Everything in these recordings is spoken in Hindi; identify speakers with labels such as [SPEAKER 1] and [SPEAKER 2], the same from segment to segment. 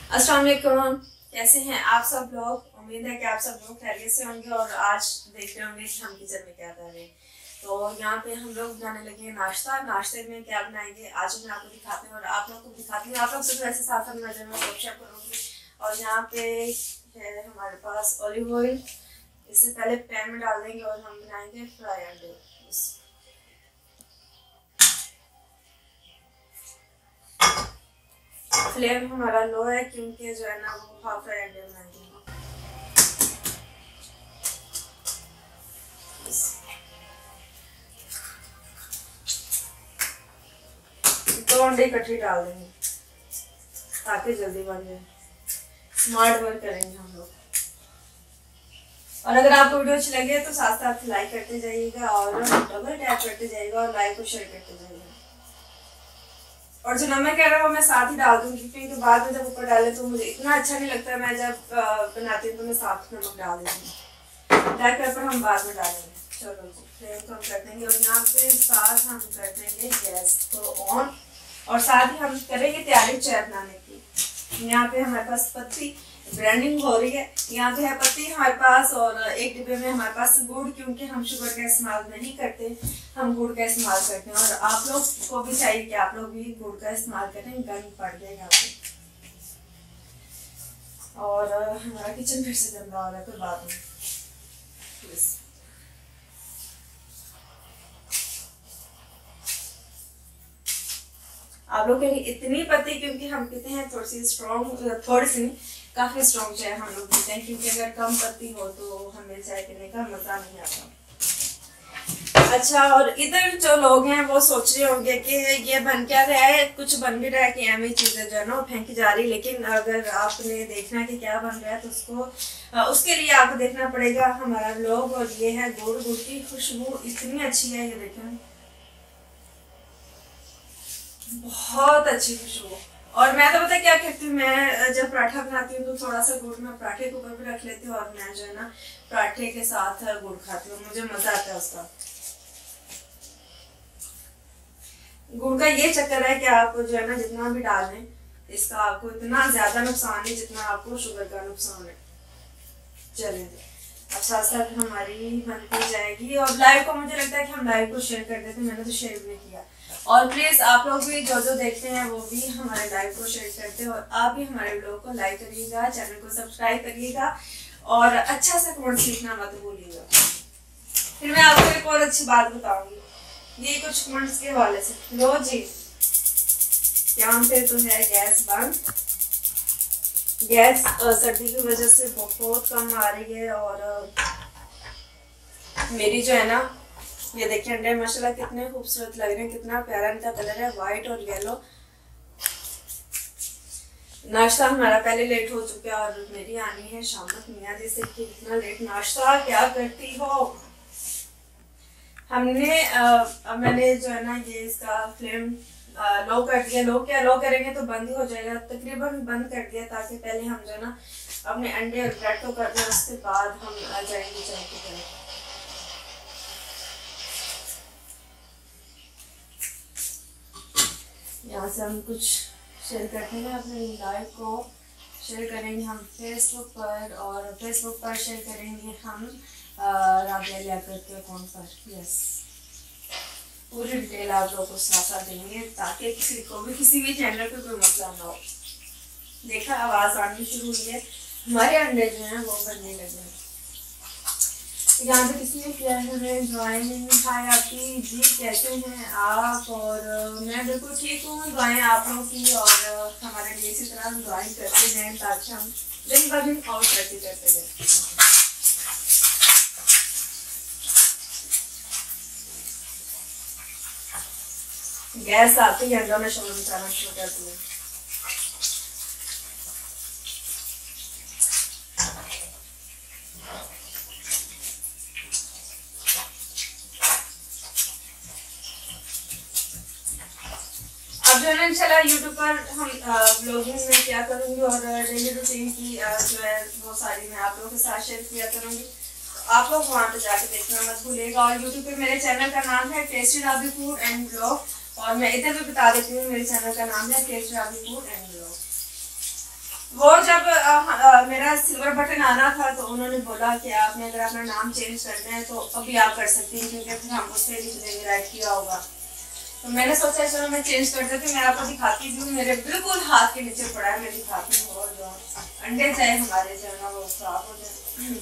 [SPEAKER 1] अस्सलाम वालेकुम, कैसे हैं आप सब लोग। उम्मीद है कि आप सब लोग खैरियत से होंगे और आज देख रहे होंगे कि हम किचन में क्या कर रहे हैं। तो यहाँ पे हम लोग बनाने लगे हैं नाश्ता। नाश्ते में क्या बनाएंगे आज मैं आपको दिखाती हूँ और आप लोग को दिखाती हूँ। आप लोग से वैसे साथ साथ नजर में वर्कशॉप करूँगी। और यहाँ पे है हमारे पास ऑलिव ऑयल। इससे पहले पैन में डाल देंगे और हम बनाएंगे फ्राई अंडे। फ्लेम हमारा लो है क्योंकि जो है ना वो हाफ फ्राई अंडे बनाएंगे। दो अंडे इकट्ठे डाल देंगे ताकि जल्दी बन जाए। स्मार्ट वर्क करेंगे हम लोग। और अगर आपको वीडियो अच्छी लगे तो साथ साथ लाइक करते जाइएगा और डबल टैप करते जाइएगा और लाइक को शेयर करते जाइएगा। और जो नमक कह रहा हूँ मैं साथ ही डाल दूंगी क्योंकि बाद में जब ऊपर डाले तो मुझे इतना अच्छा नहीं लगता। मैं जब बनाती हूँ तो मैं साथ नमक डाल देती हूँ। ब्लैक पेपर हम बाद में डालेंगे। चलो जी फ्लेम को हम कर देंगे और यहाँ पे साथ हम कर देंगे गैस को ऑन और साथ ही हम करेंगे तैयारी चाय बनाने की। यहाँ पे हमारे पास पत्ती ब्रांडिंग हो रही है। यहाँ पे है पत्ती हमारे पास और एक डिब्बे में हमारे पास गुड़, क्योंकि हम शुगर का इस्तेमाल नहीं करते, हम गुड़ का इस्तेमाल करते हैं। और आप लोग को भी चाहिए कि आप लोग भी गुड़ का इस्तेमाल करें, गर्म पड़ जाए यहाँ पे। और हमारा किचन फिर से गंदा हो रहा है, कोई बात नहीं। आप लोग के लिए इतनी पत्ती क्योंकि हम पीते हैं थोड़ी सी स्ट्रॉन्ग, थोड़ी सी काफी स्ट्रॉन्ग चाय हम लोग पीते हैं, क्योंकि अगर कम पत्ती हो तो हमें चाय पीने का मजा नहीं आता। अच्छा, और इधर जो लोग हैं वो सोच रहे होंगे कि ये बन क्या रहा है, कुछ बन भी रहा है कि एम चीजें जो है ना फेंकी जा रही। लेकिन अगर आपने देखना है कि क्या बन रहा है तो उसके लिए आपको देखना पड़ेगा हमारा व्लॉग। और ये है गुड़ की खुशबू इतनी अच्छी है, ये देखें बहुत अच्छी खुशबू। और मैं तो पता क्या करती हूँ, मैं जब पराठा बनाती हूँ तो थोड़ा सा गुड़ मैं पराठे के ऊपर भी रख लेती हूँ और मैं जो है ना पराठे के साथ गुड़ खाती हूँ, मुझे मजा आता है उसका। गुड़ का ये चक्कर है कि आप जो है ना जितना भी डाल लें इसका आपको इतना ज्यादा नुकसान नहीं जितना आपको शुगर का नुकसान है। चलिए अब साथ साथ हमारी बनती जाएगी। और लाइव को मुझे लगता है कि हम लाइव को शेयर कर देते हैं, मैंने तो शेयर भी नहीं किया। और प्लीज आप लोग भी जो देखते हैं वो भी हमारे लाइव को शेयर करते हैं और आप भी हमारे ब्लॉग को लाइक करिएगा, चैनल को सब्सक्राइब करिएगा और अच्छा सा कमेंट लिखना मत भूलिएगा। फिर मैं आपको एक और अच्छी बात बताऊंगी, ये कुछ कमेंट्स के हवाले से। लो जी, यहाँ पे तो है गैस बंद। गैस सर्दी की वजह से बहुत कम आ रही है। और मेरी जो है ना ये देखिए अंडे माशाल्लाह कितने खूबसूरत लग रहे हैं, कितना प्यारा इनका कलर है, व्हाइट और येलो। नाश्ता हमारा पहले लेट हो चुका है और मेरी आनी है शामत मियाँ जी से कि इतना लेट नाश्ता क्या करती हो। मैंने जो है ना ये इसका फ्लेम लो कर दिया। लो करेंगे तो बंद ही हो जाएगा, तकरीबन बंद कर दिया ताकि पहले हम जो है ना अपने अंडे और ब्रेड को कर दें, उसके बाद हम जाएंगे चाय की तरफ। यहाँ से हम कुछ शेयर करते हैं, अपने लाइव को शेयर करेंगे हम फेसबुक पर और फेसबुक पर शेयर करेंगे हम राबिया लियाकत के अकाउंट पर। यस, पूरी डिटेल आप लोगों को साथ साथ देंगे ताकि किसी को भी किसी भी चैनल पे कोई मसला ना हो। देखा आवाज़ आनी शुरू हुई है, हमारे अंडे जो हैं वो बनने लगे हैं। यहाँ पे किसी ने किया है हमें ड्राइंग। हाय आपकी जी, कैसे हैं आप? और मैं बिल्कुल ठीक हूँ, दुआएं आप लोगों की और हमारे लिए इसी तरह ड्राइंग करते हैं ताकि हम दिन ब दिन और तरक्की करते जाए। गैस आते ही अंडों में शोर मचाना शुरू कर दिया। अब जो है ना इंशाल्लाह यूट्यूब पर हम ब्लॉगिंग में क्या करूँगी और डेली रूटीन की जो है वो सारी मैं आप लोगों के साथ शेयर किया करूँगी। आप लोग वहाँ पे जाके देखना मत भूलिएगा। और यूट्यूब पे मेरे चैनल का नाम है tasty Rabi food and blog. और मैं इधर भी बता देती हूँ, मेरे चैनल का नाम है tasty Rabi food and blog. वो जब मेरा सिल्वर बटन आना था तो उन्होंने बोला कि आपने अगर अपना नाम चेंज करना है तो अभी आप कर सकती हैं, क्योंकि फिर हम उस पर लिख देंगे राइट किया होगा। तो मैंने सोचा चलो मैं चेंज कर देती हूँ, मैं आपको दिखाती भी हूँ। मेरे बिल्कुल हाथ के नीचे पड़ा है, मैं दिखाती हूँ। और जो अंडे चाहे हमारे जो है ना वो खराब हो जाए।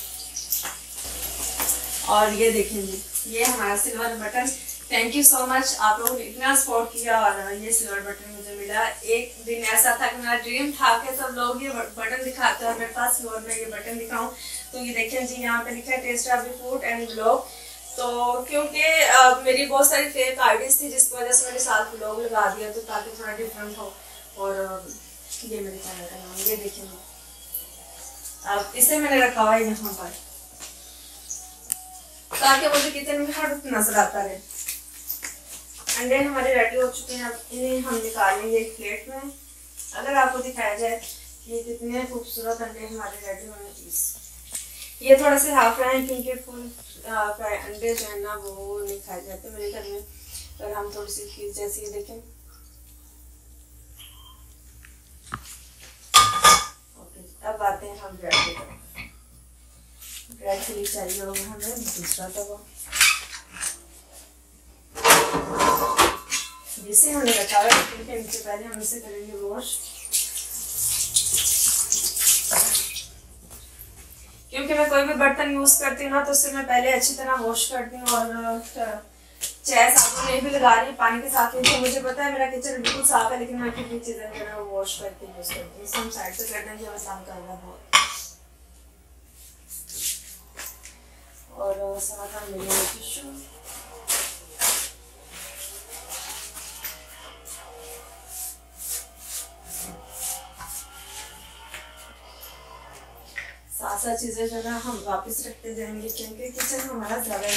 [SPEAKER 1] और ये देखेंगे, ये हमारा silver button. Thank you so much, आप लोगों ने इतना सपोर्ट किया और ये सिल्वर बटन मुझे मिला। एक दिन ऐसा था कि मेरा ड्रीम था कि सब लोग ये बटन दिखाते हैं और मेरे पास और मैं ये बटन दिखाऊं। तो ये देखें जी, यहाँ पे लिखा है taste of the food and blog. तो क्योंकि मेरी बहुत सारी फेक आईडीज थी जिसकी वजह से मैंने साथ ब्लॉग लगा दिया, तो ताकि थोड़ा डिफरेंट हो। और ये मेरे चैनल का नाम, ये देखेंगे अब इसे मैंने रखा हुआ है यहाँ पर ताकि मुझे किचन में हर नजर आता रहे। अंडे हमारे रेडी हो चुके हैं, अब इन्हें हम निकालेंगे एक प्लेट में। अगर आपको दिखाया जाए कि कितने खूबसूरत अंडे हमारे रेडी होने प्लीज। ये थोड़ा से हाफ फ्राई क्योंकि फुल फ्राई अंडे जो है ना वो नहीं खाए जाते मेरे घर में। और हम थोड़ी सी खीर जैसी ये देखें। ओके, अब आते हैं हम ब्रेड की तरफ। ब्रेड के लिए चाहिए होगा हमें दूसरा तवा, जिसे हमने रखा है क्योंकि इनसे पहले हम इसे करेंगे वॉश। क्योंकि मैं कोई भी बर्तन यूज करती हूँ ना तो उससे मैं पहले अच्छी तरह वॉश करती हूँ। और चाहे साबुन नहीं भी लगा रही पानी के साथ में, तो मुझे पता है मेरा किचन बिल्कुल साफ है, लेकिन मैं कितनी चीजें जो है वॉश करके यूज करती हूँ। इसे हम साइड से कर देंगे, आसान करना बहुत। और साथ हम लेंगे टिश्यू। साथ चीजें जो है हम वापस रखते जाएंगे क्योंकि किचन हमारा ज्यादा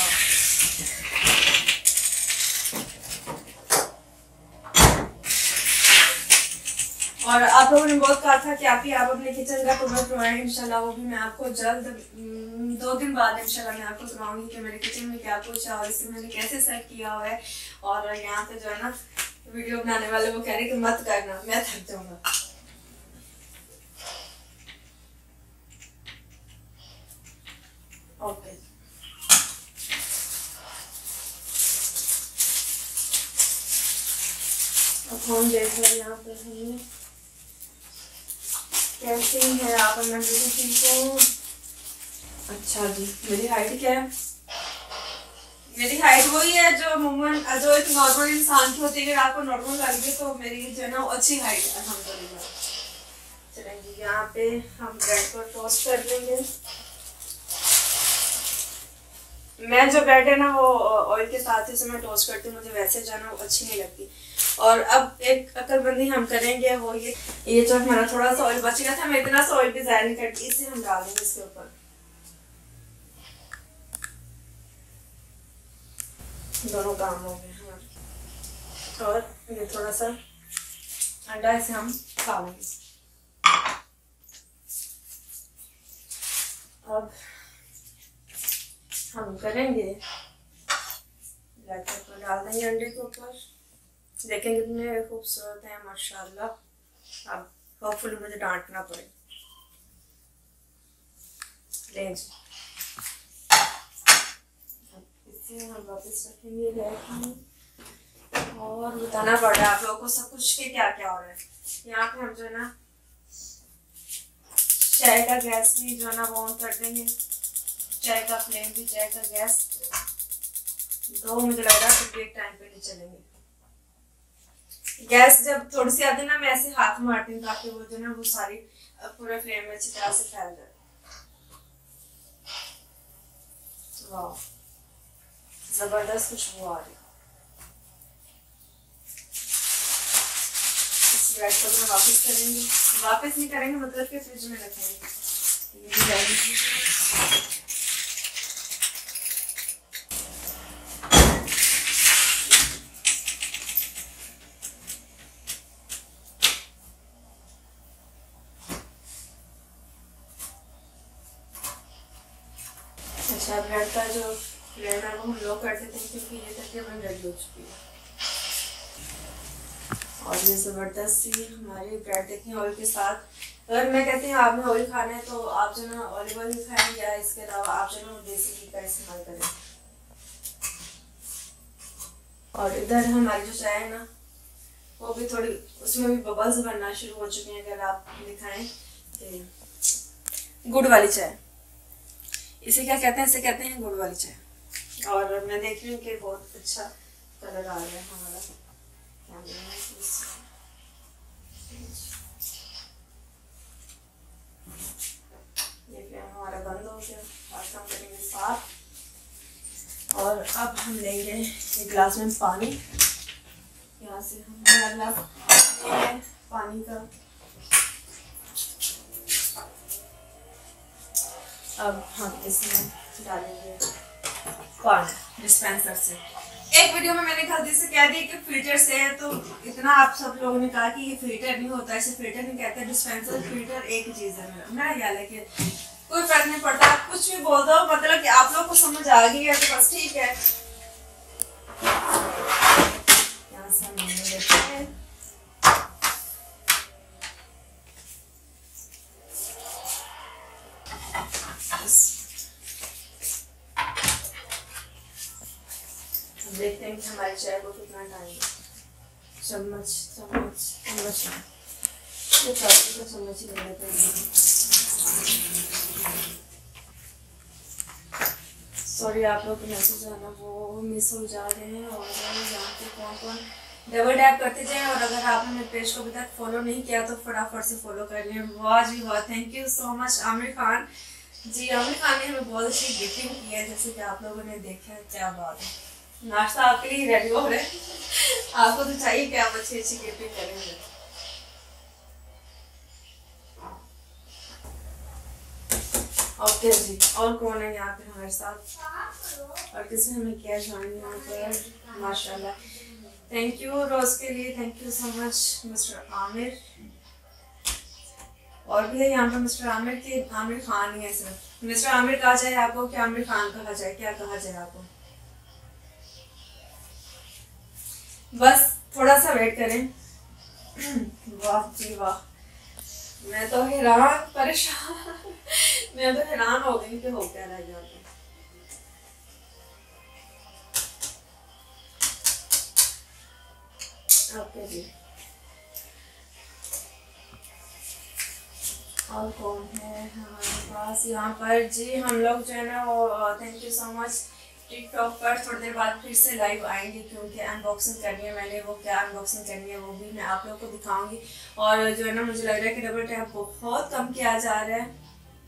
[SPEAKER 1] और आप लोगों ने बहुत कहा था कि आप अपने किचन का टूर करवाएं। इंशाल्लाह वो भी मैं आपको जल्द 2 दिन बाद इंशाल्लाह मैं आपको करवाऊंगी कि मेरे किचन में क्या कुछ है और इसे मैंने कैसे सेट किया हुआ है। और यहाँ पे जो है ना वीडियो बनाने वाले वो कह रहे कि मत करना, मैं थक जाऊंगा। ओके, अब हम देख रहे हैं यहाँ पे हमें कैसे है आप अपना किसी को। अच्छा जी, मेरी हाइट क्या है? मेरी हाइट वही है जो अमूमन जो एक नॉर्मल इंसान की होती है। अगर आपको नॉर्मल लगे तो मेरी जो है ना अच्छी हाइट है अल्हम्दुलिल्लाह। चलेंगे यहाँ पे हम ब्रेड को टोस्ट कर लेंगे। मैं जो ब्रेड है ना वो ऑयल के साथ ही मैं टोस्ट करती हूँ, मुझे वैसे जो है ना वो अच्छी नहीं लगती। और अब एक अकलबंदी हम करेंगे वो ये जो हमारा थोड़ा सा ऑयल बच गया था, मैं इतना सा ऑयल भी ज़ाया नहीं करती, इसे हम डाल देंगे इसके ऊपर। दोनों काम हो गए हमारे। और ये थोड़ा सा अंडा इसे हम डालेंगे। अब हम करेंगे ब्लैक पेपर डाल देंगे अंडे के ऊपर। देखेंगे कितने खूबसूरत है माशाल्लाह। अब होपफुली मुझे डांटना पड़े। इसे हम वापस रखेंगे रैक में और बताना पड़ रहा है आप लोगों को सब कुछ के क्या क्या हो रहा है। यहाँ पे हम जो है ना चाय का गैस भी जो है ना वो ऑन कर देंगे। चाय का फ्लेम भी, चाय का गैस दो मुझे लग रहा है एक टाइम पे नहीं चलेंगे। गैस जब थोड़ी सी आती है ना मैं ऐसे हाथ मारती हूँ ताकि वो जो ना वो सारी पूरे फ्लेम में अच्छी तरह से फैल जाए। वाह, जबरदस्त खुशबू आ रही है। इस ब्रेड को मैं वापस करेंगे, वापस नहीं करेंगे मतलब कि फ्रिज में रखेंगे। ये भी डालेंगे। अच्छा, ब्रेड का जो फ्लेम है वो हम लो कर देते हैं क्योंकि ये तकरीबन रेडी हो चुकी है। और ये ज़बरदस्त सी हमारी ब्रेड देखें ऑयल के साथ। अगर मैं कहती हूँ आपने ऑयल खाना है तो आप जो ना ऑलिव ऑयल खाएं, या इसके अलावा आप जो ना देसी घी का इस्तेमाल करें। और इधर हमारी जो चाय है ना वो भी थोड़ी, उसमें भी बबल्स बनना शुरू हो चुके हैं। अगर आप दिखाएं कि गुड़ वाली चाय, इसे क्या कहते हैं? इसे कहते हैं गुड़ वाली चाय। और मैं देख रही हूँ कि बहुत अच्छा कलर आ रहा है हमारा। ये हमारा बंद हो गया, आज हम करेंगे साफ। और अब हम लेंगे एक गिलास में पानी, यहाँ से हम गिलास पानी का। अब हम इसमें डालेंगे पानी डिस्पेंसर से। एक वीडियो में मैंने गलती से कह दी कि फिल्टर से है, तो इतना आप सब लोगों ने कहा कि ये फिल्टर नहीं होता, इसे फिल्टर नहीं कहते, डिस्पेंसर फिल्टर एक ही चीज़ है। मेरा ख्याल है कि कोई फर्क नहीं पड़ता, कुछ भी बोल दो, मतलब कि आप लोग को समझ आ गई है तो बस ठीक है। यहाँ से हम लेते हैं देखते हैं कि हमारी चाय को कितना टाइम। चम्मच चम्मच चम्मच ये चाय का चम्मच ही ले लेते हैं। सॉरी आप लोग के मैसेज आना वो मिस हो जा रहे हैं। और यहाँ पे कौन कौन डबल टैप करते जाएं। और अगर आपने मेरे पेज को अभी तक फॉलो नहीं किया तो फटाफट से फॉलो कर लें। वाह जी वाह, thank you so much Aamir Khan ji. Aamir Khan ने हमें बहुत अच्छी गिफ्टिंग की है, जैसे कि आप लोगों ने देखा है। क्या बात है, नाश्ता आपके लिए रेडी हो रहा है। आपको तो चाहिए कि आप अच्छी अच्छी गिफ्टिंग करेंगे। ओके जी, और कौन है यहाँ पे हमारे साथ और किसी हमें क्या ज्वाइन यहाँ पर? माशाल्लाह, थैंक यू रोज के लिए, thank you so much mister Aamir. और भी है यहाँ पे मिस्टर आमिर के, आमिर खान ही है सिर्फ। मिस्टर आमिर कहा जाए आपको कि आमिर खान कहा जाए, क्या कहा जाए आपको? बस थोड़ा सा वेट करें। वाह जी वाह, मैं तो हैरान परेशान मैं तो हैरान हो गई कि हो क्या रहा है यहाँ पे। ओके जी, और कौन है हमारे पास यहाँ पर जी? हम लोग जो है ना वो thank you so much TikTok पर थोड़ी देर बाद फिर से लाइव आएंगे, क्योंकि अनबॉक्सिंग करनी है मैंने। वो क्या अनबॉक्सिंग करनी है वो भी मैं आप लोगों को दिखाऊंगी। और जो है ना मुझे लग रहा है कि डबल टैप बहुत कम किया जा रहा है।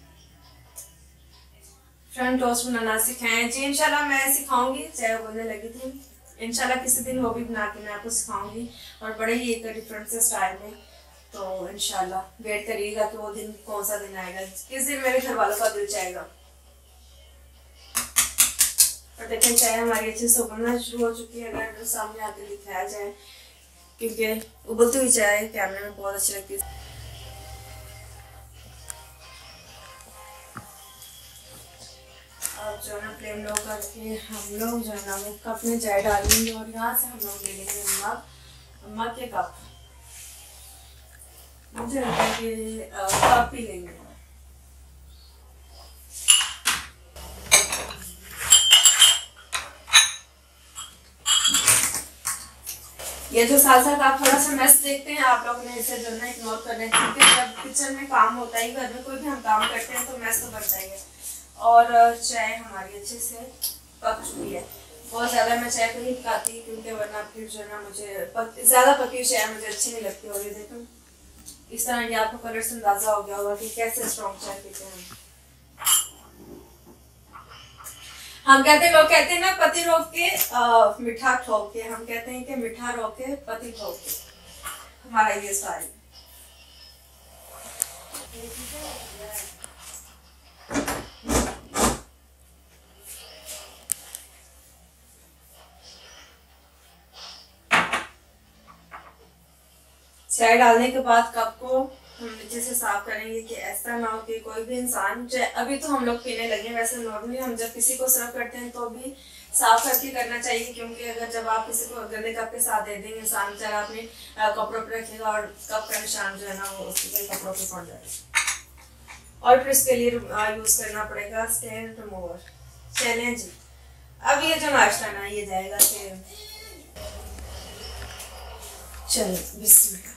[SPEAKER 1] फ्रंट टोस्ट बनाना सिखाएं जी, इंशाल्लाह मैं सिखाऊंगी। चाय बोलने लगी थी, इंशाल्लाह किसी दिन वो भी बना के मैं आपको सिखाऊंगी, और बड़े ही एक डिफरेंट से स्टाइल में। तो इंशाल्लाह वेट करिएगा कि वो दिन कौन सा दिन आएगा, किस दिन मेरे घर वालों का दिल चाहेगा। और देखें चाय हमारी अच्छे से उबलना शुरू हो चुकी है। अगर सामने आके दिखाया जाए, क्योंकि उबलती हुई चाय कैमरे में बहुत अच्छी लगती है। अब जो है ना फ्लेम लो करके हम लोग जो है ना वो कप में चाय डालेंगे। और यहाँ से हम लोग ले लेंगे मग के कप। मुझे लगता है कि कप ही लेंगे। ये जो साथ साथ आप थोड़ा सा मैस देखते हैं, आप लोगों ने इसे जो है इग्नोर करना है, क्योंकि जब किचन में काम होता है, घर में कोई भी हम काम करते हैं तो मैस तो बनता ही है। और चाय हमारी अच्छे से पक चुकी है। बहुत ज़्यादा मैं चाय को नहीं पकाती, क्योंकि वरना फिर जो है ना मुझे ज़्यादा पकी हुई चाय मुझे अच्छी नहीं लगती। और ये देखो इस तरह ये आपको कलर से अंदाजा हो गया होगा कि कैसे स्ट्रॉन्ग चाय पीते हैं हम। कहते हैं, लोग कहते हैं ना पति रोक के मीठा ठोक के, हम कहते हैं कि मीठा रोक के पति ठोक के। हमारा ये स्टाइल। चाय डालने के बाद कप को हम नीचे से साफ करेंगे कि ऐसा ना हो कि कोई भी इंसान चाहे, अभी तो हम लोग पीने लगे, वैसे नॉर्मली हम जब किसी को सर्व करते हैं तो भी साफ करके करना चाहिए, क्योंकि अगर जब आप किसी को गंदे कप के साथ दे देंगे, इंसान बेचारा अपने कपड़ों पर रखेगा और कप का निशान जो है ना वो उसके कपड़ों पे पड़ जाएगा। और फिर इसके लिए यूज करना पड़ेगा स्टेन रिमूवर। चलें जी, अब ये जो नाश्ता ना ये जाएगा स्टेन। चलो बिस्मिल्लाह।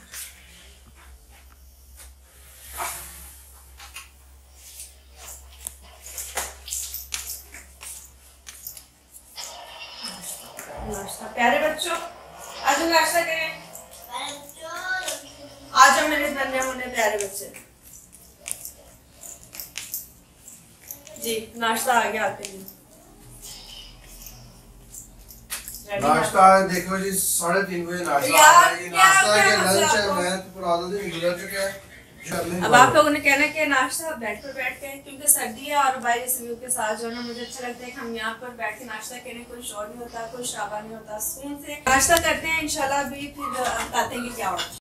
[SPEAKER 1] नाश्ता प्यारे बच्चों आज हम नाश्ता करें। आज हम मेरे नन्हे मुन्ने प्यारे बच्चे जी, नाश्ता आ गया आपके लिए।
[SPEAKER 2] नाश्ता देखो जी 3:30 बजे नाश्ता है। ये नाश्ता है कि लंच है, मैं तो पूरा आधा दिन गुजर चुका है।
[SPEAKER 1] अब आप लोगों ने कहना कि नाश्ता बेड पर बैठ के, क्योंकि सर्दी है और बाहर इस व्यू के साथ जो है ना मुझे अच्छा लगता है कि हम यहाँ पर बैठ के नाश्ता करें। कोई शोर नहीं होता, कोई शराबा नहीं होता, सुकून से नाश्ता करते हैं इंशाल्लाह। भी फिर बताते हैं कि क्या होता है।